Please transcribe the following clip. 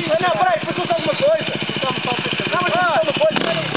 Não, peraí, deixa eu contar alguma coisa. Não, mas não pode, peraí.